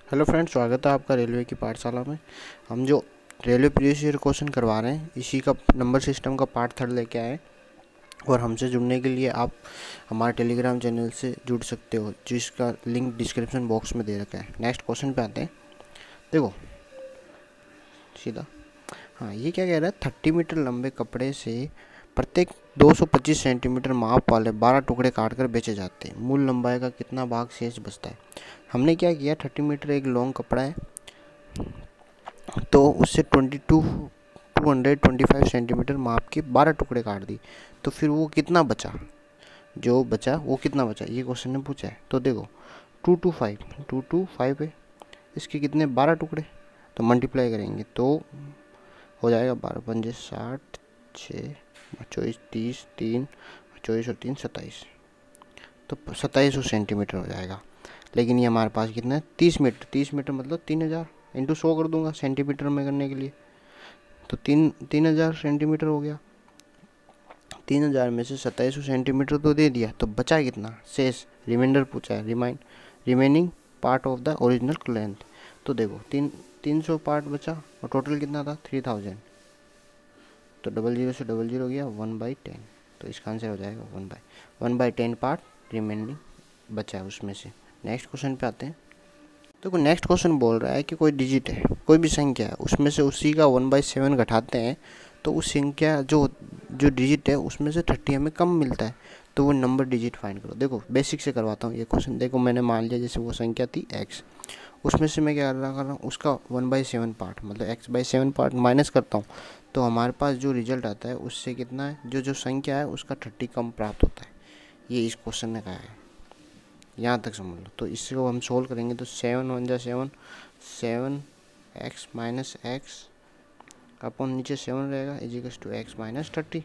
Hello friends, स्वागत है आपका रेलवे की पाठशाला में। हम जो रेलवे प्रीवियस ईयर क्वेश्चन करवा रहे हैं इसी का नंबर सिस्टम का पार्ट 3 लेके आए और हमसे जुड़ने के लिए आप हमारे टेलीग्राम चैनल से जुड़ सकते हो, जिसका लिंक डिस्क्रिप्शन बॉक्स में दे रखा है। नेक्स्ट क्वेश्चन पे आते हैं। देखो सीधा, हाँ ये क्या कह रहा है, 30 मीटर लंबे कपड़े से प्रत्येक 225 सेंटीमीटर माप वाले 12 टुकड़े काटकर बेचे जाते हैं। मूल लंबाई का कितना भाग शेष बचता है। हमने क्या किया, 30 मीटर एक लॉन्ग कपड़ा है तो उससे 225 सेंटीमीटर माप के 12 टुकड़े काट दी, तो फिर वो कितना बचा, जो बचा वो कितना बचा, ये क्वेश्चन ने पूछा है। तो देखो 225 है, इसके कितने 12 टुकड़े, तो मल्टीप्लाई करेंगे तो हो जाएगा 12 पंजे 60, 6 24 30 3 24 और 3 27, तो 2700 सेंटीमीटर हो जाएगा। लेकिन ये हमारे पास कितना है, 30 मीटर मतलब 3000 इंटू 100 कर दूंगा सेंटीमीटर में करने के लिए, तो 3000 सेंटीमीटर हो गया। 3000 में से 2700 सेंटीमीटर तो दे दिया, तो बचा कितना शेष, रिमाइंडर पूछा है, remaining part of the original length. तो देखो 300 पार्ट बचा और टोटल कितना था 3000, तो 00 से 00 गया 1/10, तो इसका आंसर हो जाएगा 1/10 पार्ट रिमेनिंग बचा है उसमें से। नेक्स्ट क्वेश्चन पे आते हैं। तो नेक्स्ट क्वेश्चन बोल रहा है कि कोई डिजिट है, कोई भी संख्या है, उसमें से उसी का 1/7 घटाते हैं तो उस संख्या जो डिजिट है उसमें से 30 हमें कम मिलता है, तो वो नंबर डिजिट फाइंड करो। देखो बेसिक से करवाता हूँ ये क्वेश्चन। देखो मैंने मान लिया जैसे वो संख्या थी x, उसमें से मैं क्या कर रहा हूँ, उसका 1/7 पार्ट मतलब x/7 पार्ट माइनस करता हूँ, तो हमारे पास जो रिजल्ट आता है उससे कितना है, जो संख्या है उसका 30 कम प्राप्त होता है। ये इस क्वेश्चन ने कहा है, यहाँ तक समझ लो। तो इसको हम सोल्व करेंगे तो 7 1 जा 7, 7x माइनस एक्स अपन नीचे 7 रहेगा इजिकल्स टू x माइनस 30।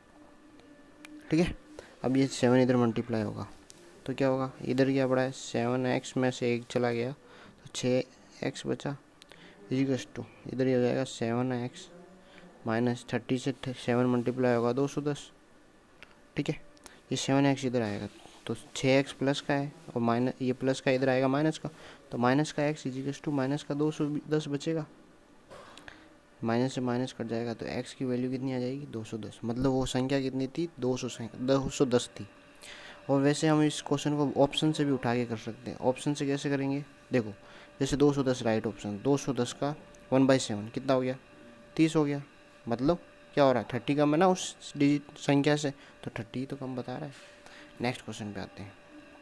ठीक है, अब ये 7 इधर मल्टीप्लाई होगा तो क्या होगा, इधर क्या पड़ा है 7x में से 1 चला गया तो 6x बचा, इजिकल्स टू इधर ये हो जाएगा 7x माइनस 30 से 7 मल्टीप्लाई होगा 210। ठीक है, ये 7x इधर आएगा तो 6x प्लस का है और माइनस ये प्लस का इधर आएगा माइनस का, तो माइनस का x इजिकल्स टू माइनस का 210 बचेगा, माइनस से माइनस कट जाएगा तो x की वैल्यू कितनी आ जाएगी 210, मतलब वो संख्या कितनी थी 210 थी। और वैसे हम इस क्वेश्चन को ऑप्शन से भी उठा के कर सकते हैं। ऑप्शन से कैसे करेंगे, देखो जैसे 210 राइट ऑप्शन, 210 का 1/7 कितना हो गया 30 हो गया, मतलब क्या हो रहा है 30 कम है ना उस डिजिट संख्या से, तो 30 तो कम बता रहा है। नेक्स्ट क्वेश्चन पे आते हैं।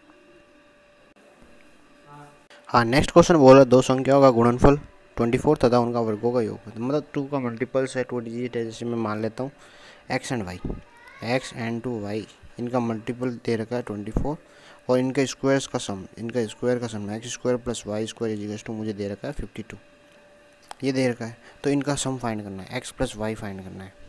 हाँ नेक्स्ट क्वेश्चन बोल रहा है दो संख्याओं का गुणनफल 24 तथा उनका वर्गों का योग, मतलब 2 का मल्टीपल्स है 2 डिजिट है, जैसे मैं मान लेता हूँ x एंड 2y, इनका मल्टीपल दे रखा है 24 और इनका स्क्वायर्स का सम, इनका स्क्वायर का sum x square plus y square equals to मुझे दे रखा है 52, ये दे रखा है। तो इनका सम फाइंड करना है, x प्लस वाई फाइंड करना है,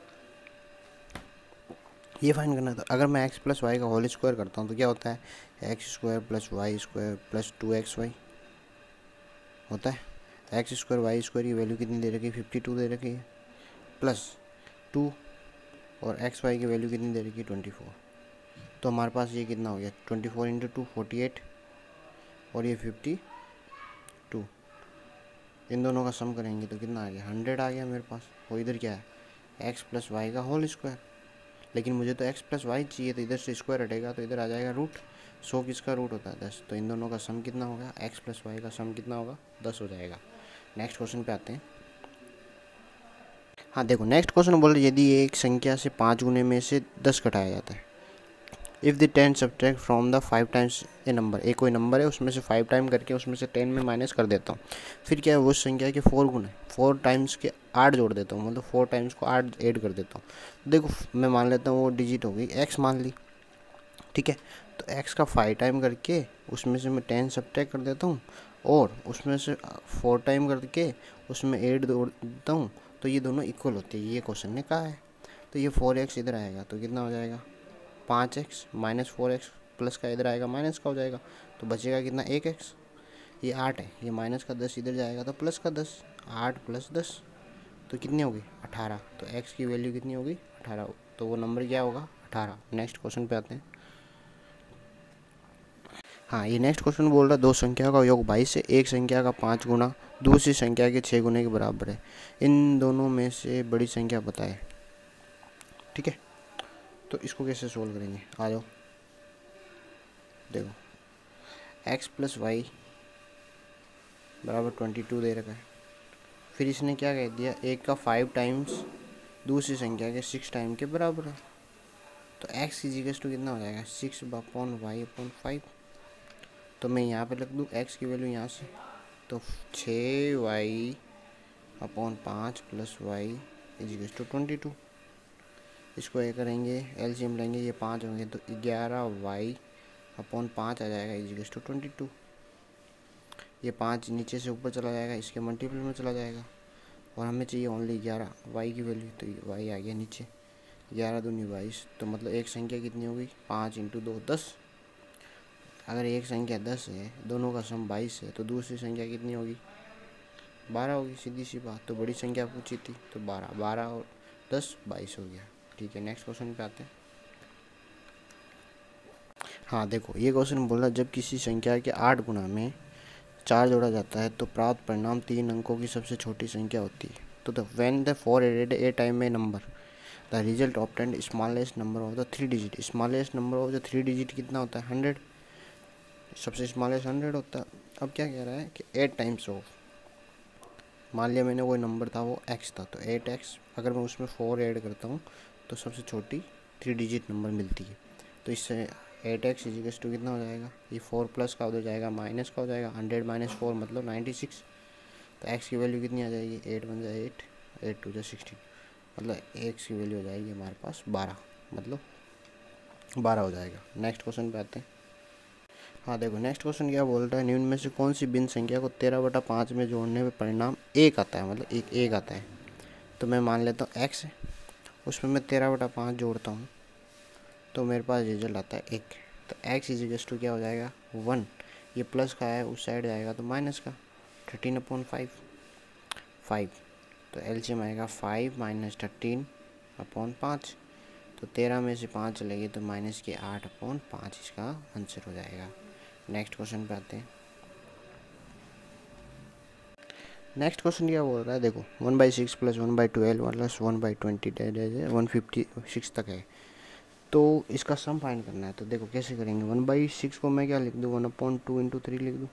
ये फाइंड करना है। तो अगर मैं x प्लस वाई का होल स्क्वायर करता हूँ तो क्या होता है, x square plus y square plus 2xy होता है। एक्स स्क्वायर वाई स्क्वायर की वैल्यू कितनी दे रखी है 52 दे रखी है, प्लस 2 और एक्स वाई की वैल्यू कितनी दे रखी है 24, तो हमारे पास ये कितना हो गया 24 इंटू 2 48 और ये 52, इन दोनों का सम करेंगे तो कितना आ गया 100 आ गया मेरे पास। और इधर क्या है एक्स प्लस वाई का होल स्क्वायर, लेकिन मुझे तो x प्लस वाई चाहिए, तो इधर से स्क्वायर हटेगा तो इधर आ जाएगा रूट, 100 किसका रूट होता है 10, तो इन दोनों का सम कितना होगा x प्लस वाई का सम कितना होगा 10 हो जाएगा। नेक्स्ट क्वेश्चन पे आते हैं। हाँ देखो नेक्स्ट क्वेश्चन बोल रहे यदि एक संख्या से 5 गुने में से 10 घटाया जाता है, if the 10 subtract from the 5 times a number, एक कोई नंबर है उसमें से 5 टाइम करके उसमें से 10 में माइनस कर देता हूँ, फिर क्या है वो संख्या के 4 गुना 4 टाइम्स के 8 जोड़ देता हूँ, मतलब 4 टाइम्स को 8 ऐड कर देता हूँ। देखो मैं मान लेता हूँ वो डिजिट हो गई x मान ली, ठीक है, तो x का 5 टाइम करके उसमें से मैं 10 सब्ट्रैक्ट कर देता हूँ और उसमें से 4 टाइम करके उसमें 8 जोड़ देता हूँ, तो ये दोनों इक्वल होते हैं, ये क्वेश्चन ने कहा है। तो ये 4x इधर आएगा तो कितना हो जाएगा 5x माइनस 4x प्लस का इधर आएगा माइनस का हो जाएगा, तो बचेगा कितना 1x, ये 8 है, ये माइनस का 10 इधर जाएगा तो प्लस का 10, 8 प्लस 10 तो कितनी होगी 18, तो x की वैल्यू कितनी होगी 18, तो वो नंबर क्या होगा 18। नेक्स्ट क्वेश्चन पे आते हैं। हाँ, ये नेक्स्ट क्वेश्चन बोल रहा है दो संख्या का योग 22 है, एक संख्या का 5 गुना दूसरी संख्या के 6 गुने के बराबर है, इन दोनों में से बड़ी संख्या बताए। ठीक है, तो इसको कैसे सोल्व करेंगे, आ जाओ। देखो x प्लस वाई बराबर 22 दे रखा है, फिर इसने क्या कह दिया, एक का 5 टाइम्स दूसरी संख्या के 6 टाइम के बराबर है, तो x इजिकल्स टू कितना हो जाएगा 6/y/5। तो मैं यहाँ पे लिख दूँ x की वैल्यू यहाँ से, तो 6y/5 plus Y equals to 22। इसको ये करेंगे एलसीएम लेंगे, ये 5 होंगे तो 11y/5 आ जाएगा इजिकल्स टू 22। ये 5 नीचे से ऊपर चला जाएगा, इसके मल्टीपल में चला जाएगा, और हमें चाहिए ओनली 11 y की वैल्यू, तो y आ गया नीचे, 11 दूनी 22। तो मतलब एक संख्या कितनी हो गई, 5 × 2 10। अगर एक संख्या 10 है, दोनों का सम 22 है, तो दूसरी संख्या कितनी होगी, 12 होगी, सीधी सी बात। तो बड़ी संख्या पूछी थी, तो 12 और 10 22 हो गया। ठीक है, नेक्स्ट क्वेश्चन पे आते हैं। हाँ देखो, ये क्वेश्चन बोला जब किसी संख्या के 8 गुना में 4 जोड़ा जाता है तो प्राप्त परिणाम 3 अंकों की सबसे छोटी संख्या होती है। तो when the 4 added a time a number the result obtained smallest number of the 3 digit. Smallest number of the 3 digit कितना होता है, 100। सबसे स्मॉलेस्ट 100 होता है। अब क्या कह रहा है कि 8 टाइम्स ऑफ, मान लिया मैंने कोई नंबर था वो x था, तो 8x, अगर मैं उसमें 4 ऐड करता हूँ तो सबसे छोटी 3 डिजिट नंबर मिलती है। तो इससे 8x इजिकल्स टू कितना हो जाएगा, ये 4 प्लस का हो जाएगा, माइनस का हो जाएगा, 100 - 4 मतलब 96। तो x की वैल्यू कितनी आ जाएगी, 8 × 1 = 8, 8 × 2 = 16, मतलब x की वैल्यू हो जाएगी हमारे पास 12, मतलब 12 हो जाएगा। नेक्स्ट क्वेश्चन पे आते हैं। हाँ देखो, नेक्स्ट क्वेश्चन क्या बोल रहा है, निम्न में से कौन सी भिन्न संख्या को 13/5 में जोड़ने में परिणाम 1 आता है, मतलब एक आता है। तो मैं मान लेता हूँ x है, उसमें मैं 13/5 जोड़ता हूँ तो मेरे पास रिजल्ट आता है 1। तो x इजिकल्स टू क्या हो जाएगा 1, ये प्लस का है उस साइड जाएगा तो माइनस का, 13/5 5। तो एलसीएम आएगा 5 - 13/5, तो 13 में से 5 चलेगी तो माइनस के 8/5 इसका आंसर हो जाएगा। नेक्स्ट क्वेश्चन पे आते हैं। नेक्स्ट क्वेश्चन क्या बोल रहा है, देखो 1/6 + 1/12 प्लस 1/20 156 तक है, तो इसका सम फाइंड करना है। तो देखो कैसे करेंगे, 1/6 को मैं क्या लिख दूँ, 1/2 × 3 लिख दूँ,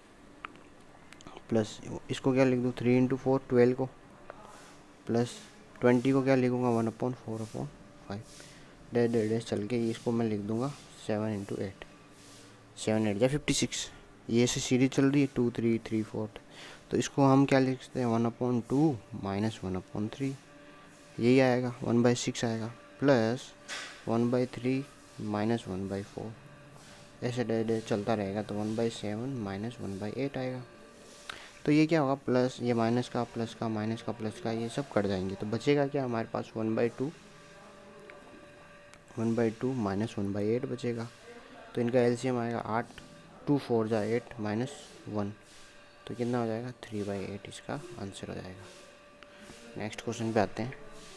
प्लस इसको क्या लिख दूँ 3 × 4 12 को, प्लस 20 को क्या लिखूँगा 1/4/5। डेढ़ चल के इसको मैं लिख दूँगा 7 × 8, 7 8 = 56। ये से सीरीज चल रही है 2 3 3 4, तो इसको हम क्या लिखते हैं 1/2 - 1/3, यही आएगा 1/6 आएगा, प्लस 1/3 - 1/4, ऐसे डेढ़ चलता रहेगा, तो 1/7 - 1/8 आएगा। तो ये क्या होगा, प्लस ये माइनस का प्लस का माइनस का प्लस का ये सब कट जाएंगे, तो बचेगा क्या हमारे पास 1/2 - 1/8 बचेगा। तो इनका एलसीएम आएगा 8, 2 4 = 8 - 1, तो कितना हो जाएगा 3/8 इसका आंसर हो जाएगा। नेक्स्ट क्वेश्चन पे आते हैं।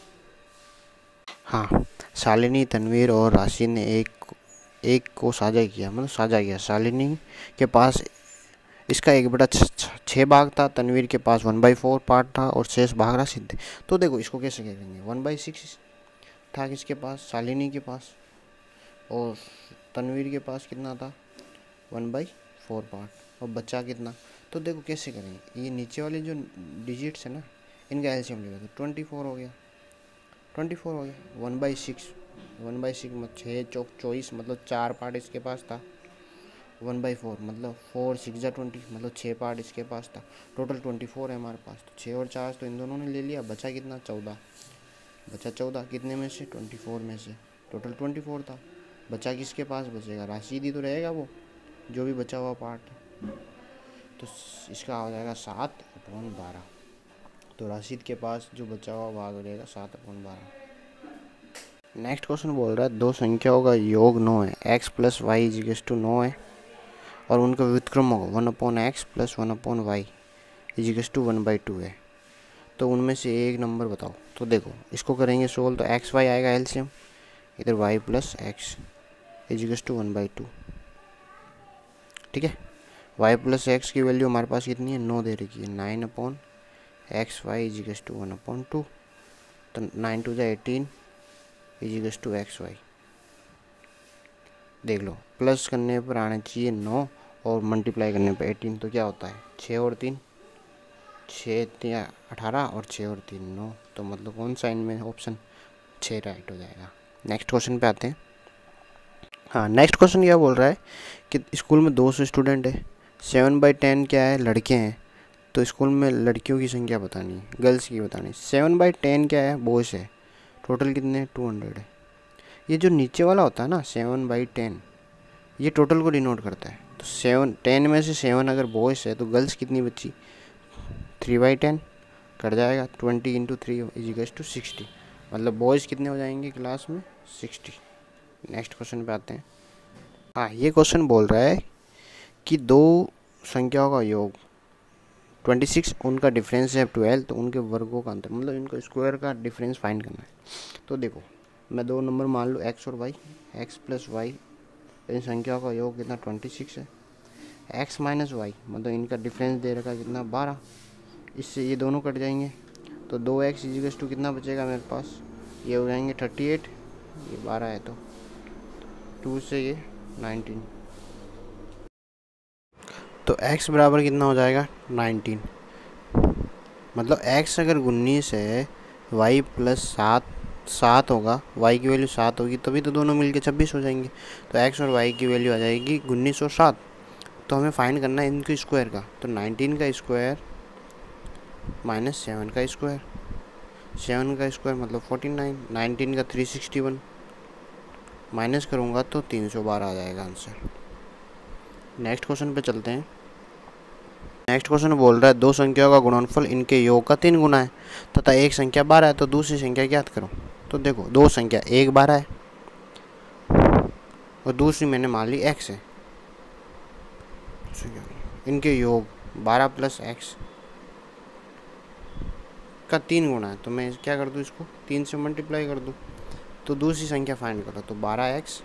हाँ, शालिनी, तनवीर और राशि ने एक को साझा किया, मतलब साझा किया। शालिनी के पास इसका 1/6 भाग था, तनवीर के पास 1/4 पार्ट था और शेष भाग राशि थे। तो देखो इसको कैसे करेंगे, 1/6 था किसके पास, शालिनी के पास, और तनवीर के पास कितना था 1/4 पार्ट, और बचा कितना। तो देखो कैसे करेंगे, ये नीचे वाले जो डिजिट्स है ना, इनका एलसीएम लेगा तो 24 हो गया, 24 हो गया। 1/6 मतलब 6 चौक 24, मतलब 4 पार्ट इसके पास था। 1/4 मतलब 4 6 = 20, मतलब 6 पार्ट इसके पास था। टोटल 24 है हमारे पास, तो 6 और 4 तो इन दोनों ने ले लिया, बचा कितना 14, बचा 14 कितने में से 24 में से, टोटल 24 था। बचा किसके पास बचेगा, राशिद ही तो रहेगा वो जो भी बचा हुआ पार्ट है, तो इसका हो जाएगा 7/12। तो राशिद के पास जो बचा हुआ भाग रहेगा 7/12। नेक्स्ट क्वेश्चन बोल रहा है दो संख्याओं का योग 9 है, x + y = 9 है, और उनका व्युत्क्रम होगा 1/x + 1/y = 1/2 है। तो उनमें से एक नंबर बताओ। तो देखो इसको करेंगे सोल्व, तो x y आएगा एलसीएम, इधर y + x = 1/2। ठीक है। वाई प्लस एक्स की वैल्यू हमारे पास कितनी है, 9 दे रखी है, 9/(x(y)=1/2। तो 9 2 18=(x(y)। देख लो, प्लस करने पर आना चाहिए 9 और मल्टीप्लाई करने पर 18, तो क्या होता है 6 और 3 6 3 18 और 6 और 3 9, तो मतलब कौन सा इनमें ऑप्शन 6 राइट हो जाएगा। नेक्स्ट क्वेश्चन पे आते हैं। हाँ, नेक्स्ट क्वेश्चन क्या बोल रहा है कि स्कूल में 200 स्टूडेंट है, 7/10 क्या है, लड़के हैं, तो स्कूल में लड़कियों की संख्या बतानी है, गर्ल्स की बतानी है। 7/10 क्या है, बॉयज़ है, टोटल कितने 200 है। ये जो नीचे वाला होता है ना 7/10, ये टोटल को डिनोट करता है। तो 10 में से 7 अगर बॉयज़ है तो गर्ल्स कितनी बची, 3/10 कट जाएगा, 20 × 3 = 60, मतलब बॉयज़ कितने हो जाएंगे क्लास में 60। नेक्स्ट क्वेश्चन पे आते हैं। हाँ, ये क्वेश्चन बोल रहा है कि दो संख्याओं का योग 26, उनका डिफरेंस है 12, तो उनके वर्गों का अंतर, मतलब इनका स्क्वायर का डिफरेंस फाइंड करना है। तो देखो, मैं दो नंबर मान लूँ x और y, x प्लस वाई, इन संख्याओं का योग कितना 26 है, x माइनस वाई, मतलब इनका डिफरेंस दे रखा है कितना 12, इससे ये दोनों कट जाएंगे, तो 2x = कितना बचेगा मेरे पास, ये हो जाएंगे 38, ये 12 है तो 2 से ये 19, तो x बराबर कितना हो जाएगा 19, मतलब x अगर 19 है, y प्लस 7 होगा, y की वैल्यू 7 होगी, तभी तो दोनों मिलके 26 हो जाएंगे। तो x और y की वैल्यू आ जाएगी 19 और 7, तो हमें फाइंड करना है इनके स्क्वायर का। तो 19 का स्क्वायर माइनस 7 का स्क्वायर, 7 का स्क्वायर मतलब 49, 19 का 361, माइनस करूँगा तो 312 आ जाएगा आंसर। नेक्स्ट क्वेश्चन पे चलते हैं। नेक्स्ट क्वेश्चन बोल रहा है दो संख्याओं का गुणनफल इनके योग का 3 गुना है तथा एक संख्या 12 है, तो दूसरी संख्या ज्ञात करो। तो देखो, दो संख्या, एक 12 है और दूसरी मैंने मान ली x है, इनके योग 12 + x का 3 गुना है, तो मैं क्या कर दूँ, इसको 3 से मल्टीप्लाई कर दूँ, तो दूसरी संख्या फाइंड करो। तो 12x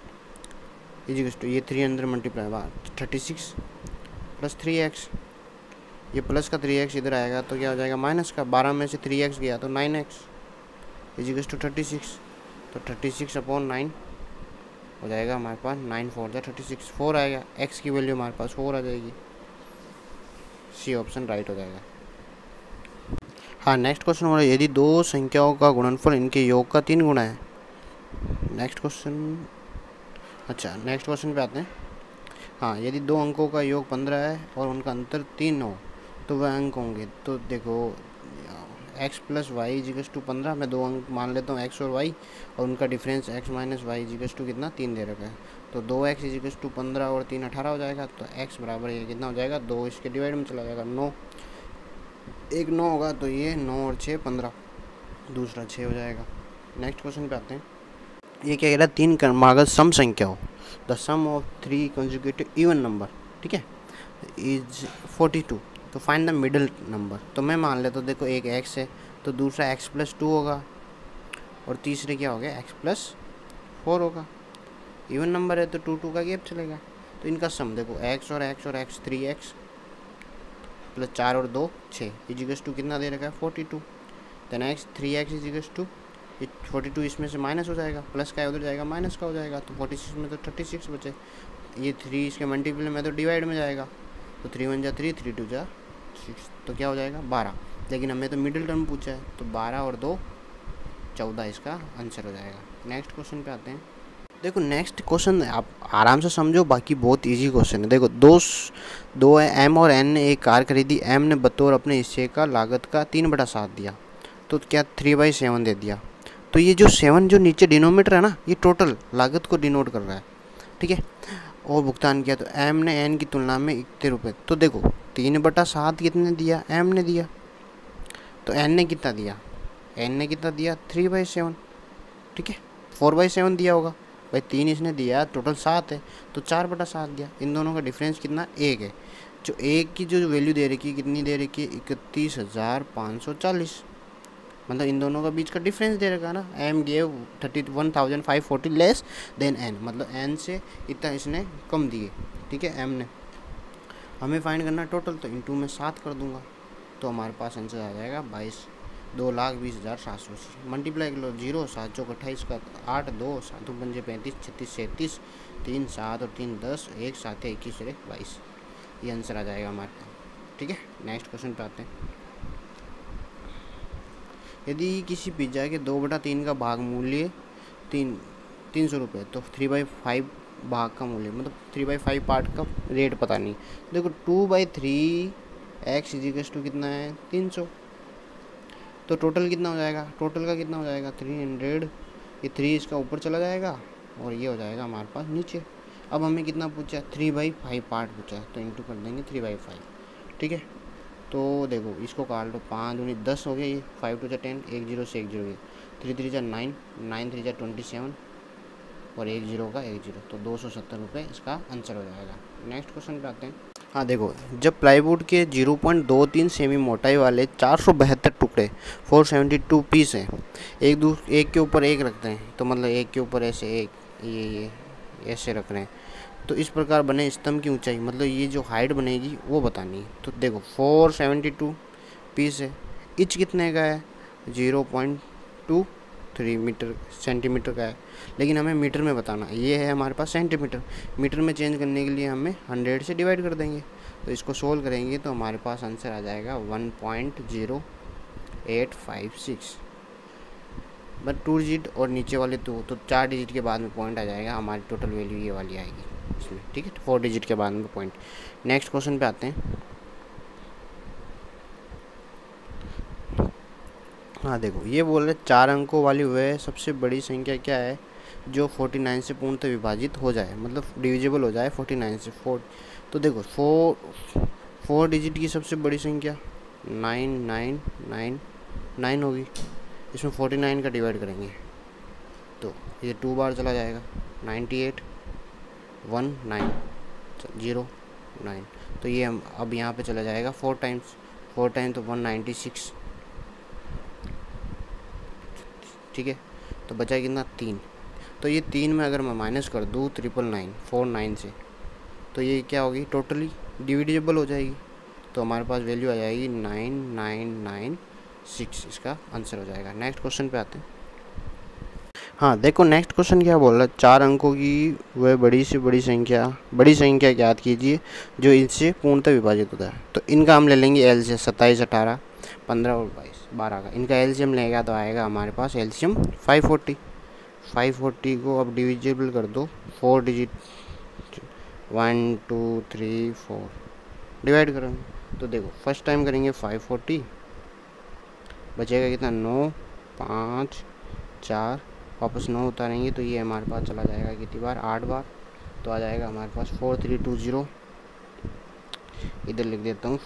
= ये 3 अंदर मल्टीप्लाई 36 + 3x, ये प्लस का 3x इधर आएगा तो क्या हो जाएगा माइनस का, 12 में से 3x गया तो 9x = 36, तो 36/9 हो जाएगा हमारे पास, 9 4 36, 4 आएगा, x की वैल्यू हमारे पास 4 आ जाएगी, सी ऑप्शन राइट हो जाएगा। हाँ, नेक्स्ट क्वेश्चन हो रहा है यदि दो संख्याओं का गुणनफल इनके योग का 3 गुना है। नेक्स्ट क्वेश्चन पे आते हैं। हाँ, यदि दो अंकों का योग 15 है और उनका अंतर 3 हो तो वह अंक होंगे। तो देखो, x + y = 15, मैं दो अंक मान लेता हूँ x और y, और उनका डिफरेंस x माइनस वाई = कितना 3 दे रखा है, तो 2x = 15 और 3 18 हो जाएगा, तो x बराबर ये कितना हो जाएगा 2, इसके डिवाइड में चला जाएगा 9, एक 9 होगा, तो ये 9 और 6 15, दूसरा 6 हो जाएगा। नेक्स्ट क्वेश्चन पे आते हैं। ये क्या कह रहा है, 3 क्रमागत सम संख्या हो, the sum of 3 consecutive even number, ठीक है, इज 42, तो फाइंड द मिडिल नंबर। तो मैं मान लेता हूँ, देखो एक x है तो दूसरा x + 2 होगा और तीसरे क्या हो गया x + 4 होगा, इवन नंबर है तो 2 2 का गैप चलेगा। तो इनका सम देखो, x और x और x 3x + 4 और 2 6 = कितना दे रखा है 42, देन x 3x = 42, इसमें से माइनस हो जाएगा, प्लस का उधर जाएगा माइनस का हो जाएगा, तो 46 में तो 36 बचे, ये 3 इसके मल्टीपल में तो डिवाइड में जाएगा, तो 3 1 = 3, 3 2 = 6, तो क्या हो जाएगा 12, लेकिन हमें तो मिडिल टर्म पूछा है, तो 12 और 2 14 इसका आंसर हो जाएगा। नेक्स्ट क्वेश्चन पे आते हैं। देखो, नेक्स्ट क्वेश्चन आप आराम से समझो, बाकी बहुत इजी क्वेश्चन है। देखो, दो है, m और n ने एक कार खरीदी, m ने बतौर अपने हिस्से का लागत का 3/7 दिया, तो क्या 3/7 दे दिया, तो ये जो 7 जो नीचे डिनोमीटर है ना, ये टोटल लागत को डिनोट कर रहा है, ठीक है, और भुगतान किया तो m ने n की तुलना में 71 रुपये, तो देखो 3/7 कितने दिया, m ने दिया, तो n ने कितना दिया, 3/7, ठीक है, 4/7 दिया होगा भाई, 3 इसने दिया, टोटल 7 है तो 4/7 दिया, इन दोनों का डिफरेंस कितना 1 है, जो एक की जो वैल्यू दे रखी है कितनी दे रखी है 31,540, मतलब इन दोनों का बीच का डिफरेंस दे रखा है ना, m gave 31,540 less than n, मतलब n से इतना इसने कम दिए, ठीक है, m ने, हमें फाइंड करना टोटल, तो इंटू में 7 कर दूंगा तो हमारे पास आंसर आ जाएगा 2,20,780। मल्टीप्लाई कर लो, 0 7 चौक 28 का 8, 2 7 पंजे 35, 36 37, 3 7 और 3 10, 1 7 21 और 1 22। ये आंसर आ जाएगा हमारे पास। ठीक है, नेक्स्ट क्वेश्चन पे आते हैं। यदि किसी पिज्ज़ा के 2/3 का भाग मूल्य 300 रुपये, तो 3/5 भाग का मूल्य, मतलब 3/5 पार्ट का रेट पता नहीं। देखो 2/3 x = कितना है 300, तो टोटल कितना हो जाएगा, टोटल का कितना हो जाएगा 300। ये 3 इसका ऊपर चला जाएगा और ये हो जाएगा हमारे पास नीचे। अब हमें कितना पूछा है 3/5 पार्ट पूछा है, तो इंटू कर देंगे 3/5। ठीक है, तो देखो इसको काट लो, 5 दूनी 10 हो गया, ये 5 2 10, 1 0 से 1 0 गया, 3 3 9, 9 3 27 और 1 0 का 1 0, तो 270 रुपये इसका आंसर हो जाएगा। नेक्स्ट क्वेश्चन पे आते हैं। हाँ देखो, जब प्लाईवुड के 0.23 सेमी मोटाई वाले 472 टुकड़े 472 पीस हैं, एक के ऊपर एक रखते हैं, तो मतलब एक के ऊपर ऐसे एक ये ऐसे रख रहे हैं, तो इस प्रकार बने स्तंभ की ऊंचाई, मतलब ये जो हाइट बनेगी वो बतानी है। तो देखो 472 पीस है, इंच कितने का है 0.23 मीटर सेंटीमीटर का है, लेकिन हमें मीटर में बताना है। ये है हमारे पास सेंटीमीटर, मीटर में चेंज करने के लिए हमें 100 से डिवाइड कर देंगे, तो इसको सोल्व करेंगे तो हमारे पास आंसर आ जाएगा 1.0856। बट 2 डिजिट और नीचे वाले तो 4 डिजिट के बाद में पॉइंट आ जाएगा, हमारी टोटल वैल्यू ये वाली आएगी इसमें। ठीक है, 4 डिजिट के बाद में पॉइंट। नेक्स्ट क्वेश्चन पे आते हैं। हाँ देखो, ये बोल रहे 4 अंकों वाली वह सबसे बड़ी संख्या क्या है जो 49 से पूर्णतः विभाजित हो जाए, मतलब डिविजिबल हो जाए 49 से। 4, तो देखो 4 डिजिट की सबसे बड़ी संख्या 9 होगी, इसमें 49 का डिवाइड करेंगे तो ये 2 बार चला जाएगा, 98 1 9 0 9, तो ये हम अब यहाँ पे चला जाएगा 4 टाइम्स तो 196। ठीक है, तो बचा कितना 3, तो ये 3 में अगर मैं माइनस कर दूँ 999 से, तो ये क्या होगी टोटली डिविजिबल हो जाएगी, तो हमारे पास वैल्यू आ जाएगी 9996, इसका आंसर हो जाएगा। नेक्स्ट क्वेश्चन पे आते हैं। हाँ देखो, नेक्स्ट क्वेश्चन क्या बोल रहा है, 4 अंकों की वह बड़ी संख्या ज्ञात कीजिए जो इनसे पूर्णतः विभाजित होता है। तो इनका हम ले लेंगे एल से 27 18 15 और 22 12 का, इनका एलसीएम लेगा तो आएगा हमारे पास एलसीएम 540 को अब डिविजिबल कर दो 4 डिजिट 1 2 3 4 डिवाइड करेंगे, तो देखो फर्स्ट टाइम करेंगे 540, बचेगा कितना 9 5 4, वापस 9 उतारेंगे तो ये हमारे पास चला जाएगा कितनी बार 8 बार, तो आ जाएगा हमारे पास 4320। इधर लिख देता हूँ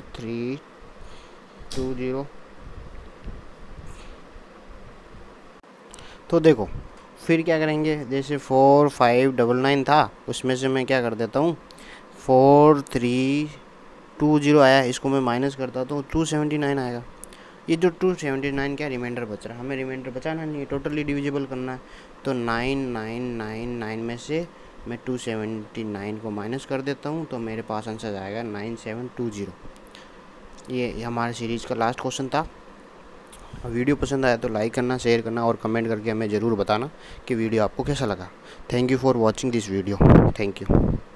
4320। तो देखो फिर क्या करेंगे, जैसे 4599 था, उसमें से मैं क्या कर देता हूँ 4320 आया, इसको मैं माइनस करता तो 279 आएगा। ये जो 279 क्या रिमाइंडर बच रहा है, हमें रिमाइंडर बचाना नहीं है, टोटली डिविजिबल करना है, तो 9999 में से मैं 279 को माइनस कर देता हूँ, तो मेरे पास आंसर आएगा 9720। ये हमारे सीरीज़ का लास्ट क्वेश्चन था। वीडियो पसंद आया तो लाइक करना, शेयर करना और कमेंट करके हमें ज़रूर बताना कि वीडियो आपको कैसा लगा। Thank you for watching this video. Thank you.